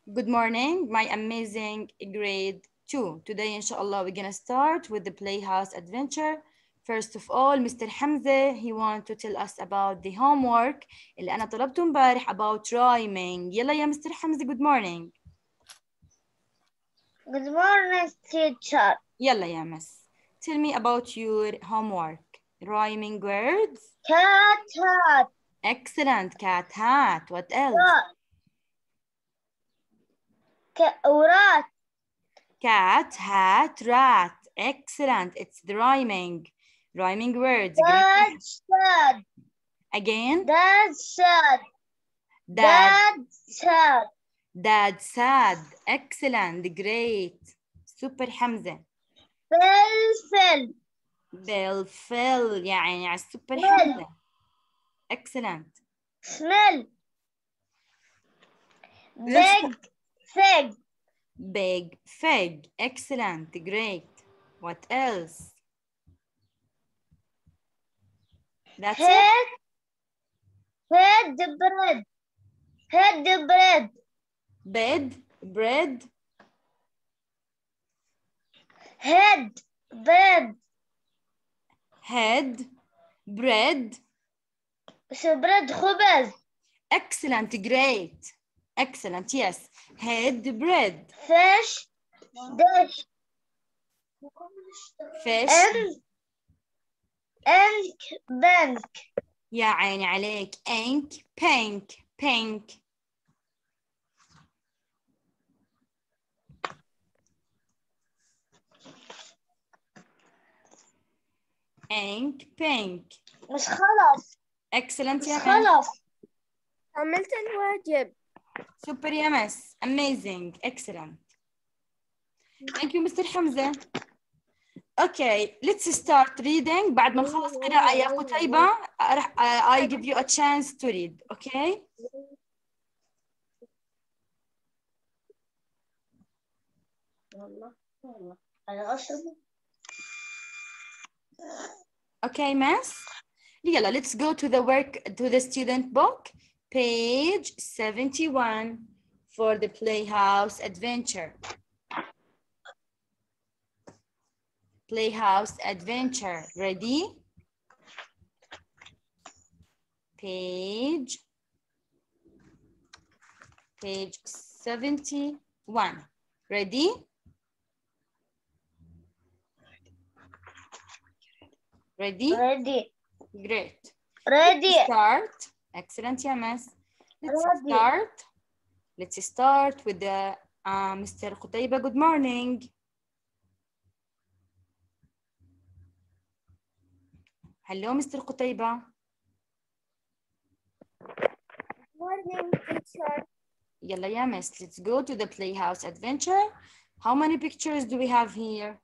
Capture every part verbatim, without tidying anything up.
Good morning, my amazing grade two. Today, inshallah, we're gonna start with the Playhouse Adventure. First of all, Mister Hamza, he want to tell us about the homework اللي أنا طلبته امبارح about rhyming. يلا يا Mister Hamza, good morning. Good morning, teacher. يلا يا miss. Tell me about your homework. Rhyming words. Cat, hat. Excellent. Cat, hat. What else? Rat. Cat, rat. Cat, hat, rat. Excellent. It's the rhyming. Rhyming words. Dad, sad. Again. Dad, sad. Dad. Dad, sad. Dad, sad. Excellent. Great. Super حمزة. Fell, بالفل يعني على السوبر Smell. حمزة. Excellent. Smell. Let's Big, fig. Big fig. Excellent. Great. What else? That's it. Head, head, bread. Head, bread. Bed, bread, Head, bread. head, bread. bread, خبز. Excellent. Great. Excellent. Yes. Head, bread. Fish, dish. Fish. Ink, ink, bank. يا عيني عليك. Ink, pink, pink. Ink, pink. مش خلاص. Excellent مش يا مس. خلاص. عملت الواجب. Super يا مس. Amazing. Excellent. Thank you Mister حمزة. Okay, let's start reading. بعد ما نخلص قراءة يا قتيبة راح I give you a chance to read. Okay? Okay, miss. يلا, let's go to the work to the student book, page seventy-one for the Playhouse Adventure. Playhouse Adventure. Ready? Page page seventy-one. Ready? Ready? Ready. Great. Ready. Let's start. Excellent, yeah, miss. Let's Ready. start. Let's start with the uh, Mister Qutayba. Good morning. Hello, Mister Qutayba. Good morning, teacher. Yalla, yeah, miss. Let's go to the Playhouse Adventure. How many pictures do we have here?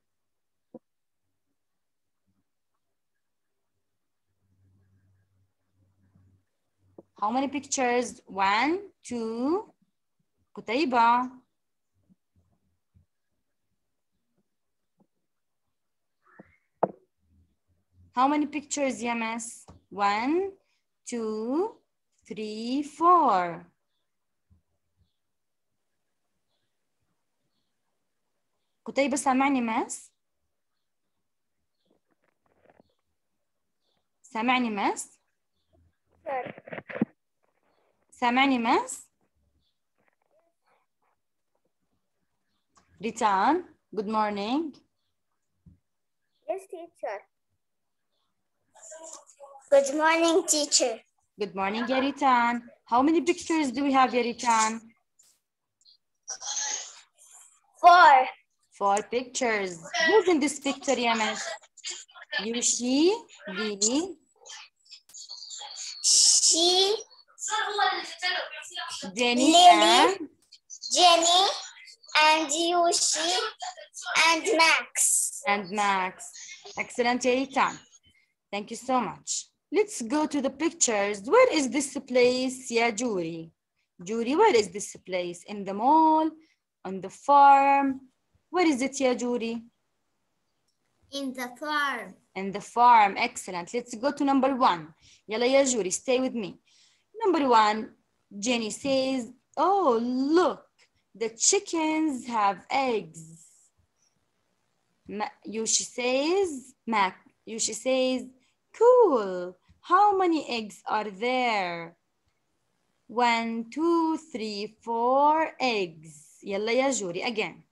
How many pictures? One, two. Qutayba. How many pictures, ya miss? One, two, three, four. قتيبة سامعني مس؟ سامعني مس؟ سامعني مس؟ ريتان, good morning. Yes, teacher. Good morning, teacher. Good morning, ya Ritan. How many pictures do we have, ya Ritan? Four. Four pictures. Who's in this picture, ya miss? Yushi, Lee, She, Jenny, Lily. and Jenny, and Yushi, and Max. and Max. Excellent, ya Ritan. Thank you so much. Let's go to the pictures. Where is this place, ya Juri? Juri, where is this place? In the mall? On the farm? Where is it, ya Juri? In the farm. In the farm. Excellent. Let's go to number one. Yalla ya Juri, stay with me. Number one, Jenny says, oh, look, The chickens have eggs. Ma- Yushi says, Mac, Yushi says, cool. How many eggs are there? One, two, three, four eggs. يلا يا جوري again.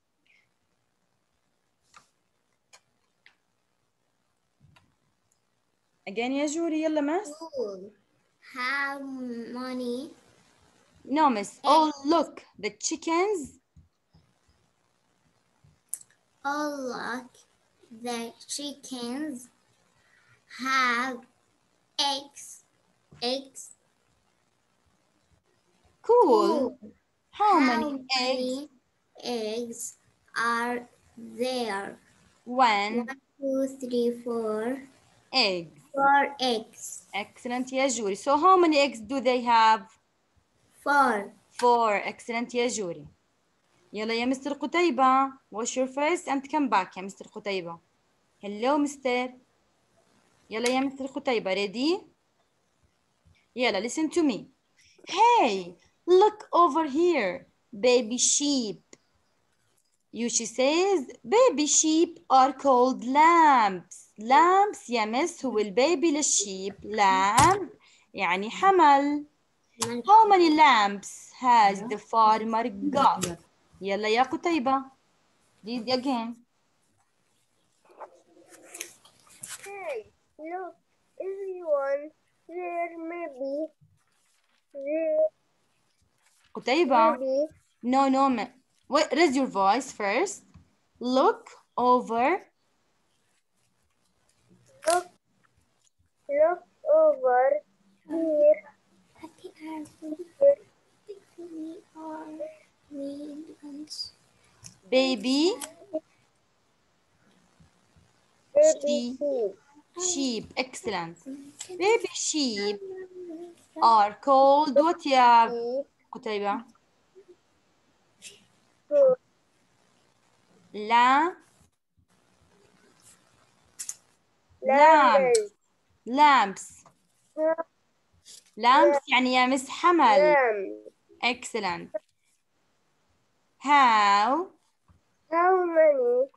Again يا جوري يلا miss. Cool. How many? No miss. Oh look, the chickens. Oh, look, the chickens have eggs. Eggs. Cool. How How many eggs? many eggs are there? One One, two, three, four. egg. Four eggs. Excellent يا جوري. So how many eggs do they have? Four. Four. Excellent يا جوري. يلا يا مستر قتيبة. Wash your face and come back يا مستر قتيبة. Hello مستر. يلا يا مستر قتيبة. Ready? يلا listen to me. Hey, look over here. Baby sheep. Yushi says, baby sheep are called lambs. Lambs يا مس هو البيبي للشيب. Lamb يعني حمل. How many lambs has the farmer got? يلا يا قتيبة. Read again. Hey, look, everyone, there may be, there قتيبة. may be, No, no. ma- Wait, raise your voice first. Look over. look, look over here, Baby baby sheep. sheep, Sheep. Excellent. Baby sheep are called what يا sheep, قتيبة? goat, لا lamb. lambs, Lamps. Lamps يعني يا مس حمل. lamb. Excellent. How How many,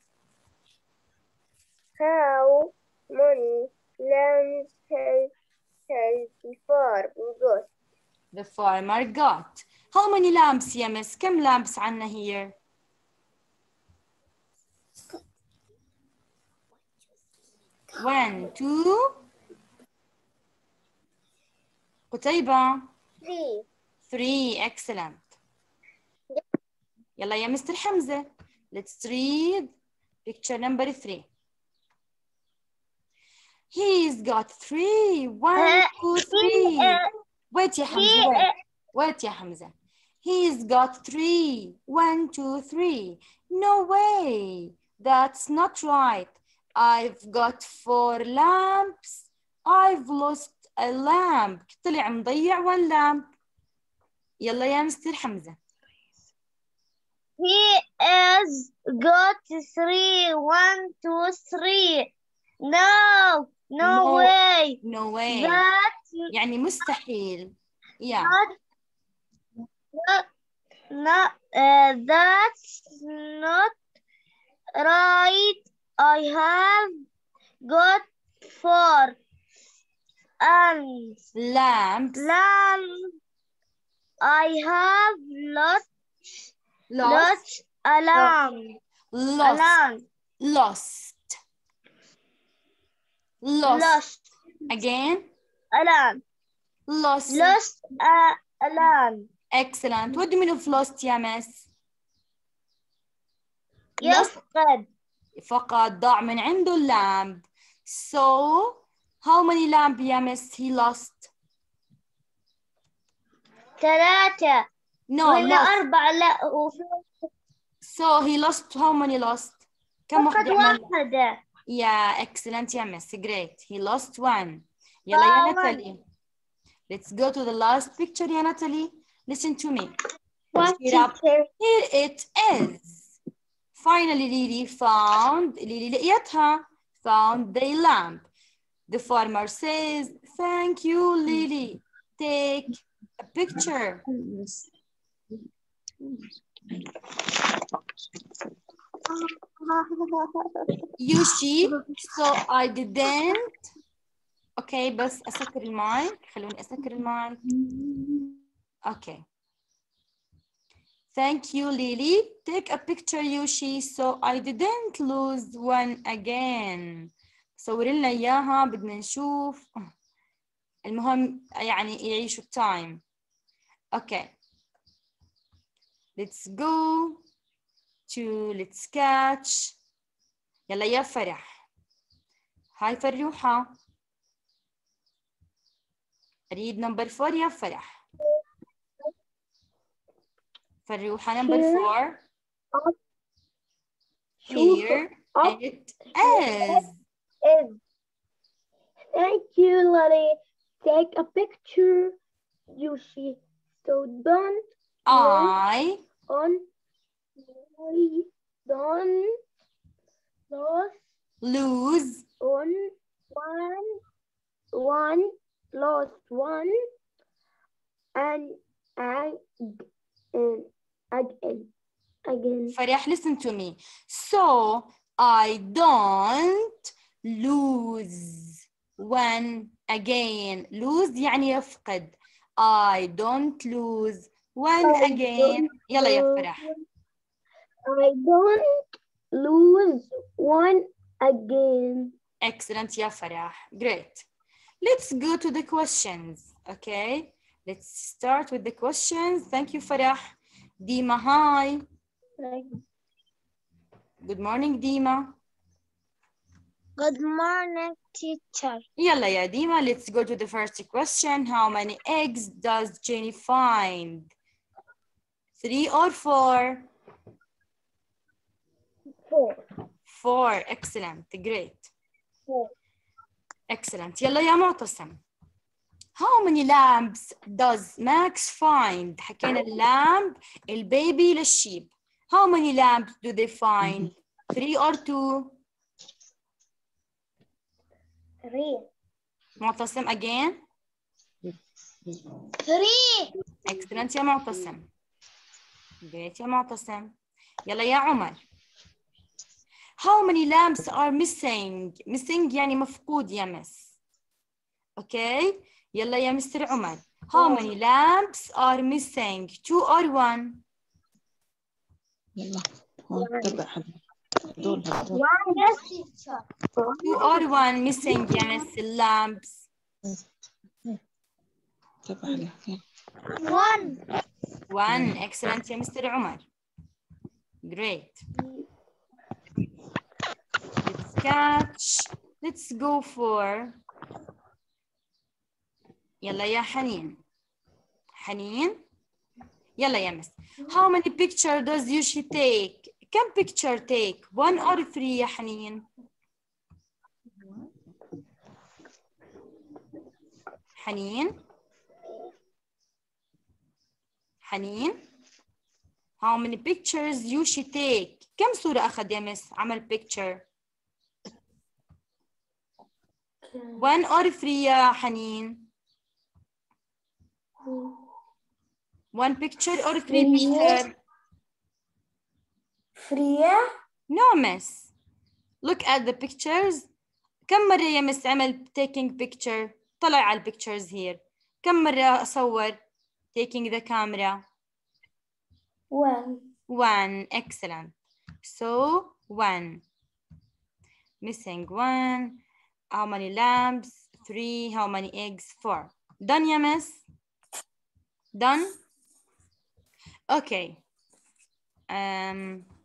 how many lambs has, has the farm got? the farmer got. How many lamps يا مس؟ كم lamps عنا here؟ One, two. قتيبة. Three. Three. Excellent. يلا يا مستر حمزة. Let's read picture number three. He's got three. One, two, three. Wait يا حمزة. Wait. Wait يا حمزة. He's got three. One, two, three. No way. That's not right. I've got four lamps. I've lost a lamp. طلع مضيع one lamp. يلا يا مستر حمزة. He has got three. One, two, three. No, no, No. way. No way. That's يعني مستحيل. Yeah. not, not, not uh, that's not right. I have got four and Lamps. lamb. I have lost, Lost. lost a lamb. A Lost. lamb. Lost. Lost. Lost Again. a lamb. Lost. Lost a, a lamb. Excellent. What do you mean of lost يا مس؟ يفقد. فقط ضاع من عنده lamb. So how many lamp يا مس he lost? ثلاثة. No, ولا lost. أربعة لا وفي So he lost how many lost? كم فقط واحدة عمل؟ واحدة. Yeah, excellent يا مس. Great. He lost one. يلا يا One. ناتالي. Let's go to the last picture يا ناتالي. Listen to me. What Cheer up. teacher? Here it is. Finally Lily found Lily لقيتها. Found the lamp. The farmer says, thank you Lily. Take a picture. يوشي so I didn't اوكي بس اسكر المايك خلوني اسكر المايك اوكي thank you Lily take a picture Yushi so I didn't lose one again صور لنا اياها بدنا نشوف المهم يعني يعيشوا التايم اوكي let's go to let's catch يلا يا فرح هاي فريوحة أريد نمبر فور يا فرح فريوحة نمبر فور here it is is. Thank you, Lily. Take a picture, Yushi. So don't I on don't lose lose on one one lost one and and and again again. فرح listen to me so I don't lose one again lose يعني يفقد I don't lose one I again don't يلا يا lose- فرح I don't lose one again. excellent يا فرح great let's go to the questions okay let's start with the questions thank you فرح ديما hi good morning ديما Good morning, teacher. يلا يا ديما let's go to the first question how many eggs does Jenny find three or four Four. four excellent great Four. excellent يلا يا معتصم how many lambs does Max find حكينا اللامب البيبي للشيب how many lambs do they find three or two Three. معتصم again Three. excellent يا معتصم great يا معتصم يلا يا عمر how many lambs are missing missing يعني مفقود يا مس okay يلا يا مستر عمر how many lambs are missing two or one يلا هون تبع هدول هدول Yes, teacher. two or one missing يا مس اللامبس تبع عليك One. one excellent يا مستر عمر great let's catch let's go for يلا يا حنين حنين يلا يا مس how many picture does Yushi take كم picture take one or three يا حنين حنين حنين how many pictures Yushi take كم صورة أخذ يا مس عمل picture one or three يا حنين one picture or three picture Three. no miss look at the pictures كم مرة يا مس عمل taking picture طلع على pictures here كم مرة أصور taking the camera One. one excellent so one missing one how many lamps three how many eggs four done يا miss done okay um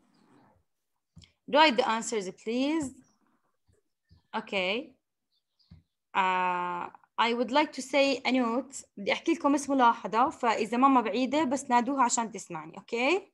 write the answers please okay uh, I would like to say a note بدي أحكي لكم بس ملاحظة فإذا ماما بعيدة بس نادوها عشان تسمعني أوكي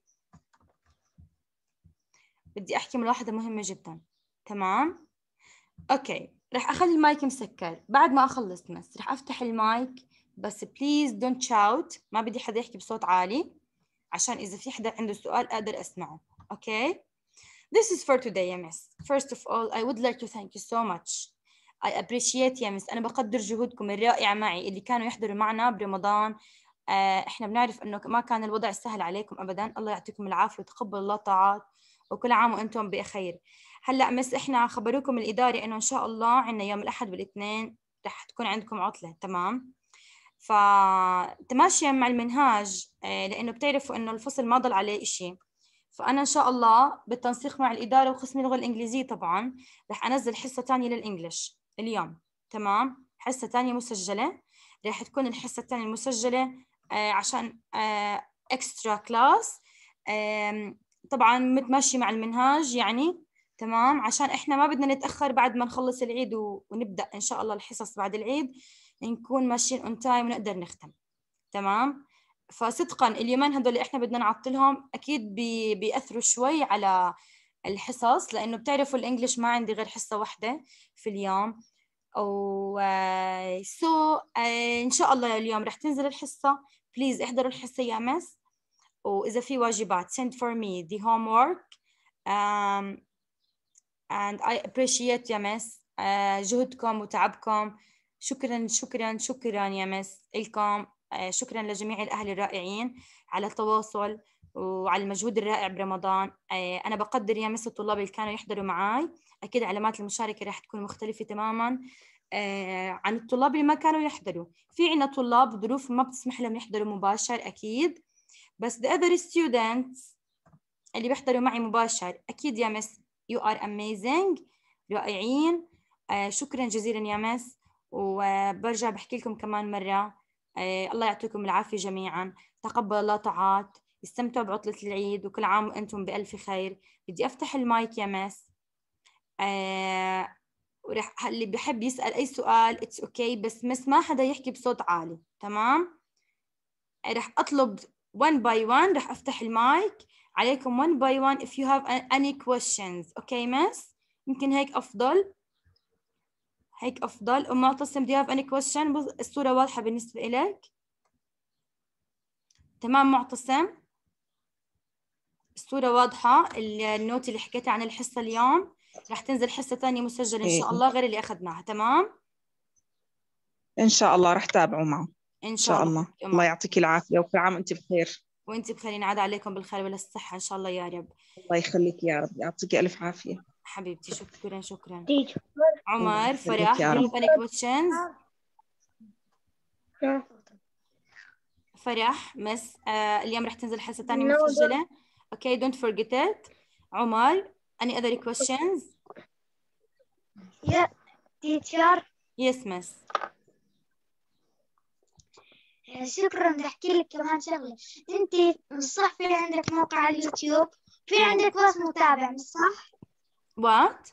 بدي أحكي ملاحظة مهمة جدا تمام أوكي رح أخلي المايك مسكر بعد ما أخلص بس رح أفتح المايك بس please don't shout ما بدي حدا يحكي بصوت عالي عشان إذا في حدا عنده سؤال أقدر أسمعه أوكي This is for today يا مس First of all I would like to thank you so much I appreciate يا مس أنا بقدر جهودكم الرائعة معي اللي كانوا يحضروا معنا برمضان آه، إحنا بنعرف إنه ما كان الوضع سهل عليكم أبداً. الله يعطيكم العافية وتقبل الله طاعات، وكل عام وأنتم بخير. هلأ مس إحنا خبروكم الإداري إنه إن شاء الله عنا يوم الأحد والاثنين رح تكون عندكم عطلة، تمام؟ فتماشيا مع المنهاج، آه، لأنه بتعرفوا إنه الفصل ما ضل عليه إشي، فأنا إن شاء الله بالتنسيق مع الإدارة وقسم اللغة الإنجليزية طبعاً رح أنزل حصة تانية للإنجليش اليوم، تمام؟ حصة تانية مسجلة، رح تكون الحصة التانية المسجلة آه عشان آه إكسترا كلاس، آه طبعاً متمشي مع المنهاج يعني، تمام؟ عشان إحنا ما بدنا نتأخر بعد ما نخلص العيد ونبدأ إن شاء الله الحصص بعد العيد، نكون ماشيين اون تايم ونقدر نختم، تمام؟ فصدقا اليومين هدول اللي احنا بدنا نعطلهم اكيد بي بيأثروا شوي على الحصص، لانه بتعرفوا الانجليش ما عندي غير حصة واحدة في اليوم، او سو uh, so, uh, ان شاء الله اليوم رح تنزل الحصة. بليز احضروا الحصة يا مس، واذا في واجبات send for me the homework um, and I appreciate يا مس uh, جهدكم وتعبكم. شكرا شكرا شكرا يا مس لكم، uh, شكرا لجميع الأهل الرائعين على التواصل وعلى المجهود الرائع برمضان. uh, أنا بقدر يا مس الطلاب اللي كانوا يحضروا معي، أكيد علامات المشاركة راح تكون مختلفة تماما uh, عن الطلاب اللي ما كانوا يحضروا. في عنا طلاب ظروف ما بتسمح لهم يحضروا مباشر أكيد، بس the other students اللي بيحضروا معي مباشر أكيد يا مس you are amazing، رائعين. آه شكرا جزيلا يا مس، وبرجع بحكي لكم كمان مرة آه الله يعطيكم العافية جميعا، تقبل الله طاعات، استمتعوا بعطلة العيد وكل عام وأنتم بألف خير. بدي أفتح المايك يا مس، آه ورح اللي بحب يسأل أي سؤال it's okay، بس مس ما حدا يحكي بصوت عالي، تمام؟ رح أطلب one by one، رح أفتح المايك عليكم one by one if you have any questions. okay miss؟ يمكن هيك أفضل، هيك أفضل. أم معتصم do you have any question؟ الصورة واضحة بالنسبة إليك؟ تمام معتصم؟ الصورة واضحة، النوت اللي حكيتها عن الحصة اليوم رح تنزل حصة تانية مسجلة إن شاء الله غير اللي أخذناها، تمام؟ إن شاء الله رح تابعوا معه إن إن شاء شاء الله. الله. الله يعطيك العافية وكل عام وأنت بخير. وأنت بخير، ينعاد عليكم بالخير والصحة إن شاء الله يا رب. الله يخليك يا رب، يعطيك ألف عافية حبيبتي شكرا شكرا. teacher. عمر، يخليك فرح، يا do you رب. have any questions؟ فرح مس آه اليوم رح تنزل حصة تانية No, مسجلة. okay don't forget it. عمر any other questions؟ يا تيتشر yes miss. شكرا. بدي احكي لك كمان شغله. انت مش صح في عندك موقع على اليوتيوب، في عندك بس متابع مش صح؟ what؟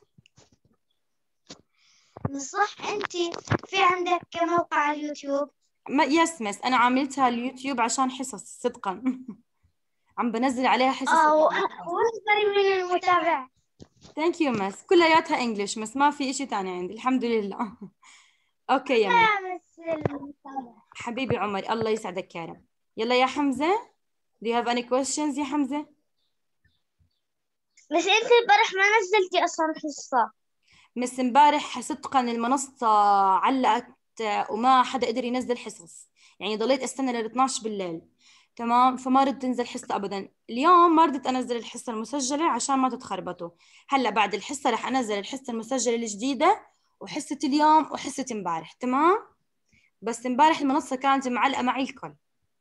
مش صح انت في عندك موقع على اليوتيوب؟ ما yes miss، أنا عملتها اليوتيوب عشان حصص صدقا عم بنزل عليها حصص. اه واصدري من المتابع. thank you miss، كلياتها انجلش بس ما في إشي تاني عندي الحمد لله. اوكي يا مس. حبيبي عمر الله يسعدك يا رب. يلا يا حمزة do you have any questions يا حمزة؟ بس انت البارح ما نزلتي اصلا حصه. مس امبارح صدقا المنصة علقت وما حدا قدر ينزل حصص، يعني ضليت استنى لل اثنعش بالليل، تمام؟ فما رضيت تنزل حصة ابدا. اليوم ما رضيت انزل الحصة المسجلة عشان ما تتخربطوا. هلا بعد الحصة رح انزل الحصة المسجلة الجديدة وحصة اليوم وحصة امبارح، تمام؟ بس امبارح المنصة كانت معلقة معي الكل.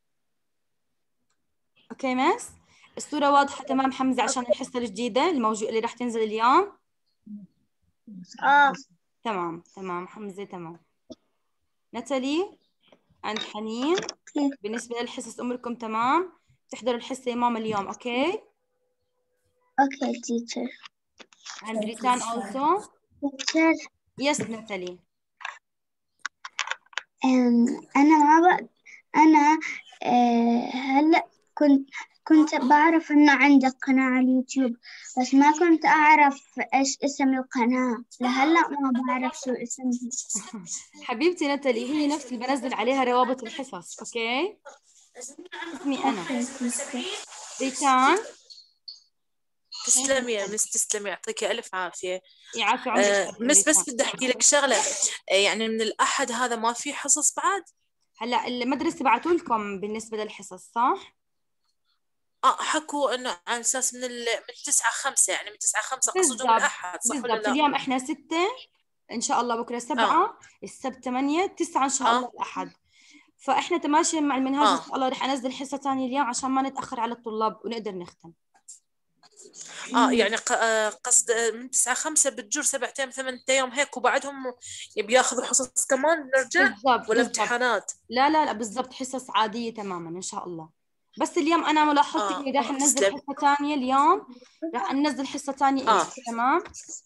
اوكي مس؟ الصورة واضحة تمام حمزة عشان الحصة الجديدة الموجودة اللي رح تنزل اليوم؟ اه تمام تمام حمزة تمام. ناتالي عند حنين بالنسبة للحصص أموركم تمام؟ تحضروا الحصة يا ماما اليوم أوكي؟ اوكي تيتشر. عند ريتان also؟ تيتشر يس ناتالي. انا ما بق... انا آه، هلا كنت كنت بعرف انه عندك قناة على اليوتيوب، بس ما كنت اعرف ايش اسم القناة، لهلا ما بعرف شو اسمها. حبيبتي ناتالي هي نفس اللي بنزل عليها روابط الحصص أوكي؟ اسمي أنا ريتان. تسلمي يا مس، تسلمي، يعطيك ألف عافية. يعافي عمرك آه مس، بس بدي أحكي لك شغلة، آه يعني من الأحد هذا ما في حصص بعد؟ هلا المدرسة بعتوا لكم بالنسبة للحصص صح؟ اه حكوا انه على اساس من ال... من تسعة خمسة، يعني من تسعة خمسة قصدهم بالضبط الاحد، صح ولا بالضبط. لا؟ اليوم احنا ستة ان شاء الله، بكره اه سبعة، السبت ثمانية، تسعة ان شاء الله اه الاحد. فاحنا تماشيا مع المنهاج ان اه شاء الله رح انزل حصة ثانية اليوم عشان ما نتأخر على الطلاب ونقدر نختم. اه يعني ق- آه، قصد آه، من تسعة خمسة بتجور سبعة ايام ثمان ايام هيك، وبعدهم يبي ياخذوا حصص كمان نرجع، بالضبط ولا بالضبط. امتحانات؟ لا لا لا بالضبط، حصص عادية تماما ان شاء الله. بس اليوم انا ملاحظتي اه اني راح ننزل تسلم. حصة ثانية اليوم، راح ننزل حصة ثانية اه الك تمام.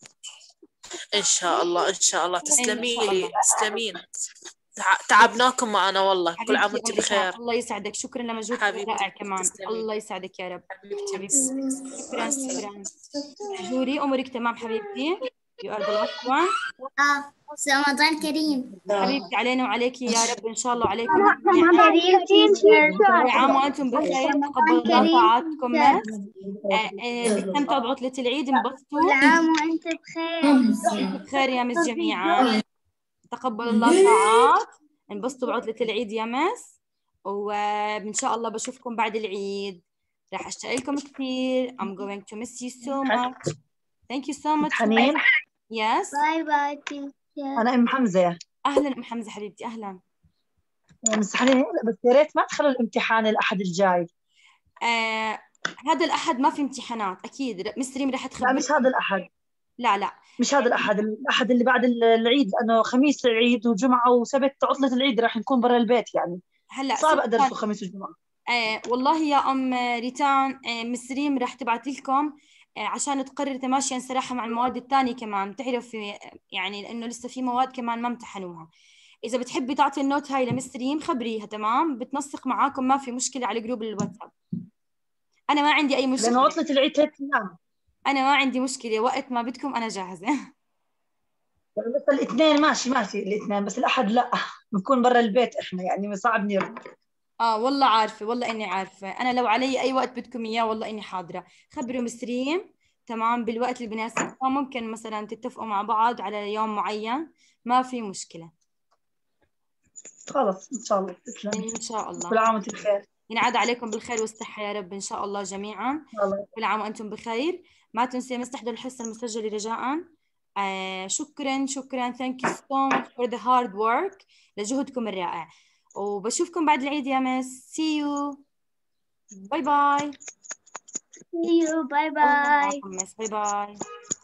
ان شاء الله ان شاء الله، ان تسلمي شاء لي الله. تسلمين. تع- تعبناكم معنا والله، كل عام حبيبتي وانت ام ايثام، بخير. الله يسعدك، شكرا لمجهودك الرائع حبيبتي كمان، تسلمي الله يسعدك يا رب. حبيبتي. حبيبتي مع شكرا السلامة. شكرا. جوري امورك تمام حبيبتي؟ You are the last one. آه رمضان كريم. حبيبتي علينا وعليك يا رب ان شاء الله، وعليكم جميعا. كريم تيشر. كل عام وانتم بخير، تقبل رمضان الله كريم طاعاتكم تيشر. مس. آه، آه، استمتعوا بعطلة العيد، كل انبسطوا. عام وانت بخير. انتم بخير يا مس جميعا، تقبل الله طاعات، انبسطوا بعطلة العيد يا مس، وإن شاء الله بشوفكم بعد العيد. راح أشتاق لكم كثير. I'm going to miss you so much. Thank you so much. حنين، Yes. باي باي تيشر. أنا أم حمزة. أهلا أم حمزة حبيبتي، أهلا. مس حنين، بس يا ريت ما تخلوا الامتحان الأحد الجاي. آه هذا الأحد ما في امتحانات أكيد، مس ريم راح لا تخبر. مش هذا الأحد، لا لا مش هذا الأحد، الأحد اللي بعد العيد، لأنه خميس العيد وجمعة وسبت عطلة العيد، راح نكون برا البيت يعني هلا صعب أدرسه سلطان. خميس وجمعة. آه والله يا أم ريتان، آه مس ريم راح تبعت لكم آه عشان تقرر تماشيا صراحة مع المواد الثانية كمان، تعرفي يعني لأنه لسه في مواد كمان ما امتحنوها. إذا بتحبي تعطي النوت هاي لمس ريم خبريها تمام، بتنسق معاكم ما في مشكلة على جروب الواتساب. أنا ما عندي أي لأنه مشكلة، عطلة العيد ثلاث أيام، أنا ما عندي مشكلة، وقت ما بدكم أنا جاهزة. يعني بس الاثنين ماشي ماشي الاثنين، بس الأحد لا، بنكون برا البيت إحنا يعني صعب نرد. اه والله عارفة، والله إني عارفة، أنا لو علي أي وقت بدكم إياه والله إني حاضرة. خبروا مس ريم تمام بالوقت اللي بناسبكم، ممكن مثلا تتفقوا مع بعض على يوم معين، ما في مشكلة. خلص إن شاء الله، تسلمي، إن شاء كل الله. عام وأنت بخير. ينعاد عليكم بالخير والصحة يا رب إن شاء الله جميعا. الله كل عام وأنتم بخير. ما تنسي مس تحضروا الحصة المسجلة رجاء. آه شكرا شكرا. thank you so much for the hard work، لجهدكم الرائع. وبشوفكم بعد العيد يا مس. see you. باي باي. See you. باي الله باي. معكم مس. باي باي.